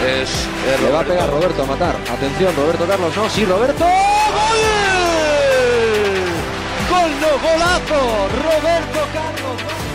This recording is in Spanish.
Le va a pegar Roberto a matar. Atención, Roberto Carlos, no, sí, Roberto. ¡Gol! ¡Gol, no, golazo! Roberto Carlos.